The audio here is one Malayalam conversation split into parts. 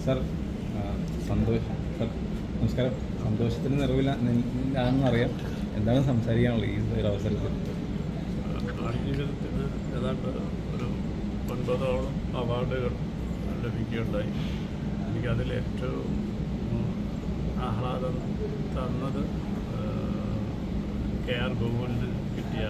സർ സന്തോഷം സർ നമസ്കാരം. സന്തോഷത്തിന് നിറവിലാണെന്ന് അറിയാം. എന്താണ് സംസാരിക്കാനുള്ളത് ഈ ഒരു അവസരത്തിൽ? ജീവിതത്തിന് ഏതാണ്ട് ഒരു 9 അവാർഡുകൾ ലഭിക്കുകയുണ്ടായി. എനിക്കതിൽ ഏറ്റവും ആഹ്ലാദം തന്നത് KR ഗോകുലിന് കിട്ടിയ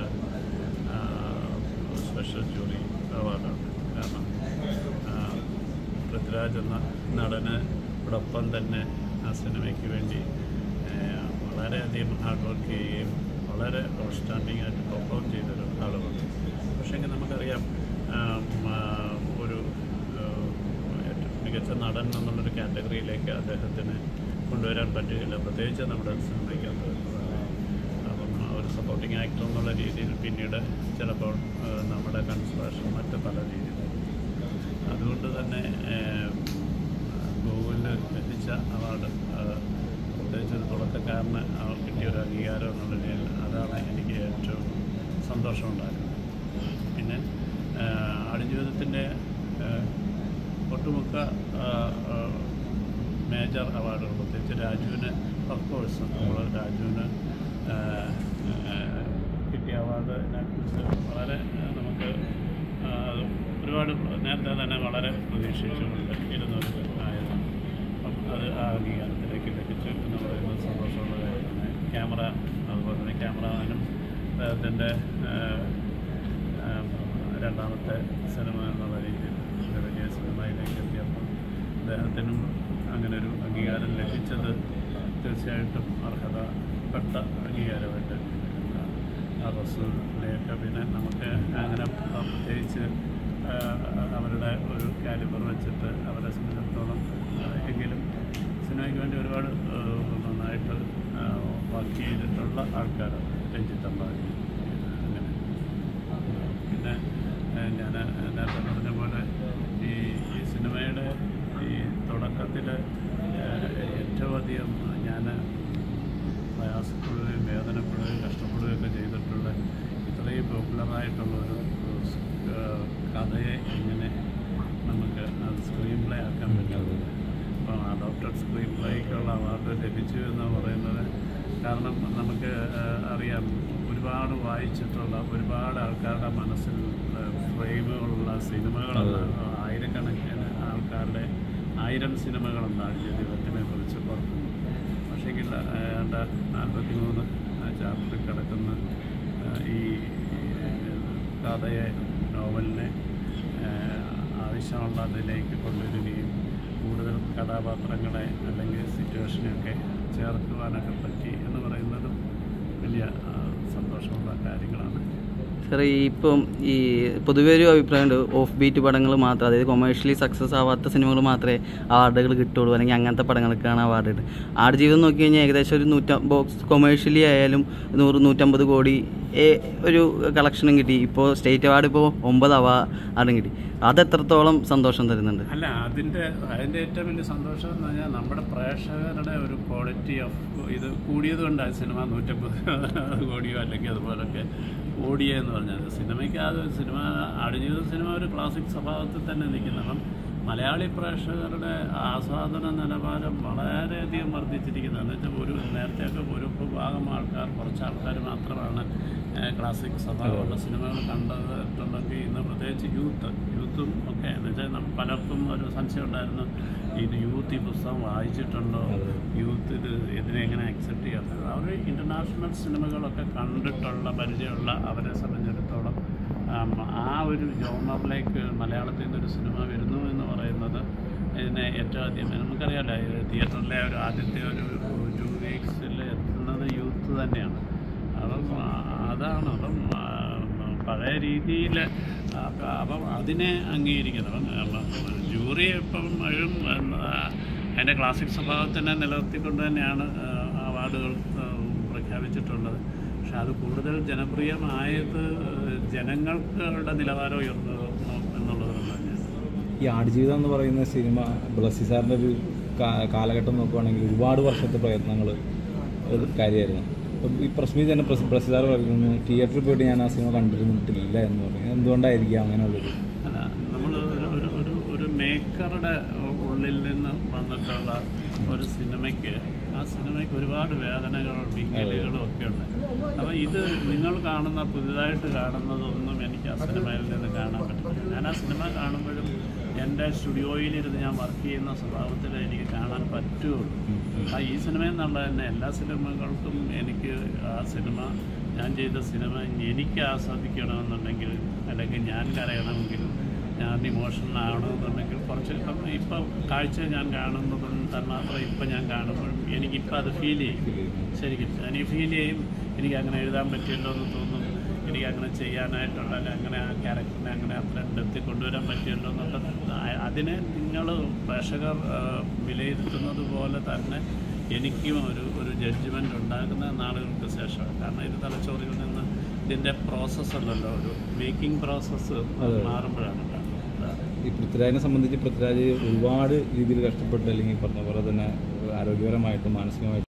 സ്പെഷ്യൽ ജൂറി അവാർഡാണ്. കാരണം പൃഥ്വിരാജ് എന്ന നടനോടൊപ്പം തന്നെ ആ സിനിമയ്ക്ക് വേണ്ടി വളരെയധികം ഹാർഡ് വർക്ക് ചെയ്യുകയും വളരെ ഔട്ട്സ്റ്റാൻഡിംഗ് ആയിട്ട് പെർഫോം ചെയ്തൊരു ആളുമാണ്. പക്ഷേങ്കിൽ നമുക്കറിയാം ഒരു ഏറ്റവും മികച്ച നടൻ എന്നുള്ളൊരു കാറ്റഗറിയിലേക്ക് അദ്ദേഹത്തിന് കൊണ്ടുവരാൻ പറ്റുകയില്ല, പ്രത്യേകിച്ച് നമ്മുടെ സിനിമയ്ക്കകത്ത്. അപ്പം ഒരു സപ്പോർട്ടിംഗ് ആക്ടർ എന്നുള്ള രീതിയിൽ പിന്നീട് ചിലപ്പോൾ നമ്മുടെ കൺസിഡറേഷൻ മറ്റ് പല രീതിയിലായിരിക്കും. അതുകൊണ്ട് തന്നെ ഗോകുലിന് ലഭിച്ച അവാർഡ് പ്രത്യേകിച്ച് ഒരു തുടക്കക്കാരന് കിട്ടിയൊരു അംഗീകാരം എന്നുള്ള രീതിയിൽ അതാണ് എനിക്ക് ഏറ്റവും സന്തോഷമുണ്ടായിരുന്നത്. പിന്നെ ആടുജീവിതത്തിൻ്റെ ഒട്ടുമുക്ക മേജർ അവാർഡുകൾ, പ്രത്യേകിച്ച് രാജുവിന് ഓഫ്കോഴ്സ് നമ്മൾ രാജുവിന് കിട്ടിയ അവാർഡിനെ കുറിച്ച് വളരെ നമുക്ക് ഒരുപാട് നേരത്തെ തന്നെ വളരെ പ്രതീക്ഷിച്ചുകൊണ്ട് ഇരുന്നൊരു ആയതാണ്. അപ്പം അത് ആ അംഗീകാരത്തിലേക്ക് ലഭിച്ചു എന്ന് പറയുന്നത് സന്തോഷമുള്ള കാര്യമാണ്. ക്യാമറ അതുപോലെ തന്നെ ക്യാമറാമാനും അദ്ദേഹത്തിൻ്റെ രണ്ടാമത്തെ സിനിമ എന്നുള്ള രീതിയിൽ വലിയ സിനിമയിലേക്ക് എത്തിയപ്പോൾ അദ്ദേഹത്തിനും അങ്ങനെ ഒരു അംഗീകാരം ലഭിച്ചത് തീർച്ചയായിട്ടും അർഹതപ്പെട്ട അംഗീകാരമായിട്ട് റസൂലിനെയൊക്കെ പിന്നെ നമുക്ക് അങ്ങനെ പ്രത്യേകിച്ച് അവരുടെ ഒരു കാലിബർ വെച്ചിട്ട് അവരെ സംബന്ധിച്ചിടത്തോളം എങ്കിലും സിനിമയ്ക്ക് വേണ്ടി ഒരുപാട് നന്നായിട്ട് വർക്ക് ചെയ്തിട്ടുള്ള ആൾക്കാരാണ്. രഞ്ജിത്തമ്പാടി അങ്ങനെ. പിന്നെ ഞാൻ നേരത്തെ പറഞ്ഞ പോലെ ഈ സിനിമയുടെ ഈ തുടക്കത്തിൽ ഏറ്റവും അധികം ഞാൻ പ്രയാസപ്പെടുകയും വേദനപ്പെടുകയും കഷ്ടപ്പെടുകയൊക്കെ ചെയ്തിട്ടുള്ള ഇത്രയും പോപ്പുലറായിട്ടുള്ളൊരു കഥയെ എങ്ങനെ നമുക്ക് അത് സ്ക്രീൻ പ്ലേ ആക്കാൻ പറ്റുന്നത്. അപ്പം അഡോപ്റ്റഡ് സ്ക്രീൻ പ്ലേക്കുള്ള അവാർഡ് ലഭിച്ചു എന്ന് പറയുന്നത് കാരണം നമുക്ക് അറിയാം, ഒരുപാട് വായിച്ചിട്ടുള്ള ഒരുപാട് ആൾക്കാരുടെ മനസ്സിൽ ഫ്രെയിമുകളുള്ള സിനിമകളുള്ള ആയിരക്കണക്കിന് ആൾക്കാരുടെ 1000 സിനിമകളുണ്ടാകും ജീവിതത്തിനെ കുറിച്ച് പുറത്തു. പക്ഷേങ്കിൽ 43 ചാപ്റ്ററിൽ കിടക്കുന്ന ഈ കഥയെ നോവലിനെ ആവശ്യമുള്ളതിലേക്ക് കൊണ്ടുവരികയും കൂടുതൽ കഥാപാത്രങ്ങളെ അല്ലെങ്കിൽ സിറ്റുവേഷനെയൊക്കെ ചേർക്കുവാനൊക്കെ പറ്റി എന്ന് പറയുന്നതും വലിയ സന്തോഷമുള്ള കാര്യങ്ങളാണ്. സാർ, ഇപ്പം ഈ പൊതുവെ ഒരു അഭിപ്രായമുണ്ട്, ഓഫ് ബീറ്റ് പടങ്ങൾ മാത്രം, അതായത് കൊമേഴ്ഷ്യലി സക്സസ് ആവാത്ത സിനിമകൾ മാത്രമേ അവാർഡുകൾ കിട്ടുള്ളൂ, അല്ലെങ്കിൽ അങ്ങനത്തെ പടങ്ങൾക്കാണ് അവാർഡ് കിട്ടുക. ആടുജീവിതം നോക്കി കഴിഞ്ഞാൽ ഏകദേശം ഒരു കൊമേഴ്ഷ്യലി ആയാലും 100-150 കോടി ഒരു കളക്ഷനും കിട്ടി. ഇപ്പോൾ സ്റ്റേറ്റ് അവാർഡ് ഇപ്പോൾ 9 അവാർഡും കിട്ടി. അതെത്രത്തോളം സന്തോഷം തരുന്നുണ്ട്? അല്ല, അതിൻ്റെ ഏറ്റവും വലിയ സന്തോഷം എന്ന് പറഞ്ഞാൽ നമ്മുടെ പ്രേക്ഷകരുടെ ഒരു ക്വാളിറ്റി ഓഫ് ഇത് കൂടിയത് കൊണ്ടാണ് സിനിമ 150 കോടിയോ അല്ലെങ്കിൽ അതുപോലൊക്കെ ഓടിയെന്ന് പറഞ്ഞാൽ. സിനിമയ്ക്ക് അത് സിനിമ ആടുജീവിതം സിനിമ ഒരു ക്ലാസിക് സ്വഭാവത്തിൽ തന്നെ നിൽക്കുന്നു. അപ്പം മലയാളി പ്രേക്ഷകരുടെ ആസ്വാദന നിലവാരം വളരെയധികം വർദ്ധിച്ചിരിക്കുന്നത്. എന്ന് വെച്ചാൽ നേരത്തെയൊക്കെ ഒരു ഭാഗം ആൾക്കാർ, കുറച്ച് ആൾക്കാർ മാത്രമാണ് ക്ലാസിക് സ്വഭാവമുള്ള സിനിമകൾ കണ്ടിട്ടുണ്ടെങ്കിൽ ഇന്ന് പ്രത്യേകിച്ച് യൂത്തും ഒക്കെ എന്ന് വെച്ചാൽ പലർക്കും ഒരു സംശയം ഉണ്ടായിരുന്നു, ഇത് യൂത്ത് ഈ പുസ്തകം വായിച്ചിട്ടുണ്ടോ, യൂത്ത് ഇതിനെ എങ്ങനെ അക്സെപ്റ്റ് ചെയ്യാത്തത്. അവർ ഇൻ്റർനാഷണൽ സിനിമകളൊക്കെ കണ്ടിട്ടുള്ള പരിചയമുള്ള അവരെ സംബന്ധിച്ചിടത്തോളം ആ ഒരു ജോണറിലേക്ക് മലയാളത്തിൽ നിന്നൊരു സിനിമ വരുന്നു എന്ന് പറയുന്നത് ഇതിനെ ഏറ്റവും ആദ്യം നമുക്കറിയാമല്ലോ, തിയേറ്ററിലെ ഒരു ആദ്യത്തെ ഒരു 2 വീക്സിൽ എത്തുന്നത് യൂത്ത് തന്നെയാണ്. അപ്പം അപ്പം പഴയ രീതിയിൽ അപ്പം അതിനെ അംഗീകരിക്കണം. ജൂറി ഇപ്പം അതിൻ്റെ ക്ലാസിക് സ്വഭാവത്തിനെ നിലനിർത്തിക്കൊണ്ട് തന്നെയാണ് അവാർഡുകൾ പ്രഖ്യാപിച്ചിട്ടുള്ളത്. പക്ഷെ അത് കൂടുതൽ ജനപ്രിയമായത് ജനങ്ങളുടെ നിലവാരം ഉയർന്നു എന്നുള്ളത് തന്നെയാണ്. ഈ ആടുജീവിതം എന്ന് പറയുന്ന സിനിമ ബ്ലസ്സി സാറിൻ്റെ ഒരു കാലഘട്ടം നോക്കുകയാണെങ്കിൽ ഒരുപാട് വർഷത്തെ പ്രയത്നങ്ങൾ ഒരു കാര്യമായിരുന്നു. ഈ പ്രസ് മീറ്റ് തന്നെ ബ്ലസ്സി സാർ പറയുന്നു, തിയേറ്ററിൽ പോയിട്ട് ഞാൻ ആ സിനിമ കണ്ടിരുന്നിട്ടില്ല എന്ന് പറഞ്ഞു. എന്തുകൊണ്ടായിരിക്കും അങ്ങനെയുള്ളത്? അല്ല, നമ്മൾ ഒരു മേക്കർ പ്രേക്ഷകരുടെ ഉള്ളിൽ നിന്ന് വന്നിട്ടുള്ള ഒരു സിനിമയ്ക്ക് ആ സിനിമയ്ക്ക് ഒരുപാട് വേദനകളും വിങ്ങലുകളും ഒക്കെ ഉണ്ട്. അപ്പോൾ ഇത് നിങ്ങൾ കാണുന്ന പുതുതായിട്ട് കാണുന്നതൊന്നും എനിക്ക് ആ സിനിമയിൽ നിന്ന് കാണാൻ പറ്റില്ല. ഞാൻ ആ സിനിമ കാണുമ്പോഴും എൻ്റെ സ്റ്റുഡിയോയിലിരുന്ന് ഞാൻ വർക്ക് ചെയ്യുന്ന സ്വഭാവത്തിൽ എനിക്ക് കാണാൻ പറ്റുള്ളൂ. ഈ സിനിമയിൽ നിന്നുള്ള തന്നെ എല്ലാ സിനിമകൾക്കും എനിക്ക് ആ സിനിമ, ഞാൻ ചെയ്ത സിനിമ എനിക്ക് ആസ്വദിക്കണമെന്നുണ്ടെങ്കിൽ, അല്ലെങ്കിൽ ഞാൻ കരയണമെങ്കിൽ, ഞാൻ ഇമോഷണൽ ആവണമെന്നുണ്ടെങ്കിൽ കുറച്ച് ഇപ്പം കാഴ്ച ഞാൻ കാണുന്നതും തന്മാത്രം ഇപ്പം ഞാൻ കാണുമ്പോഴും എനിക്കിപ്പോൾ അത് ഫീൽ ചെയ്യും. ശരിക്കും എനിക്ക് ഫീൽ ചെയ്യും. എനിക്ക് അങ്ങനെ എഴുതാൻ പറ്റിയല്ലോ എന്ന് തോന്നും. എനിക്ക് അങ്ങനെ ചെയ്യാനായിട്ടുള്ള, അങ്ങനെ ആ ക്യാരക്ടറിനെ അങ്ങനെ അത്ര ഡെപ്തിൽ കൊണ്ടുവരാൻ പറ്റിയല്ലോ എന്നുള്ള അതിനെ നിങ്ങൾ പ്രേക്ഷകർ വിലയിരുത്തുന്നത് പോലെ തന്നെ എനിക്കും ഒരു ജഡ്ജ്മെൻ്റ് ഉണ്ടാകുന്ന നാളുകൾക്ക് ശേഷമാണ്. കാരണം ഇത് തലച്ചോറിൽ നിന്ന് ഇതിൻ്റെ പ്രോസസ്സുണ്ടല്ലോ, ഒരു മേക്കിംഗ് പ്രോസസ്സ് മാറുമ്പോഴാണ്. ഈ പൃഥ്വിരാജിനെ സംബന്ധിച്ച് പൃഥ്വിരാജ് ഒരുപാട് രീതിയിൽ കഷ്ടപ്പെട്ട്, അല്ലെങ്കിൽ പറഞ്ഞ പോലെ തന്നെ ആരോഗ്യപരമായിട്ടും മാനസികമായിട്ടും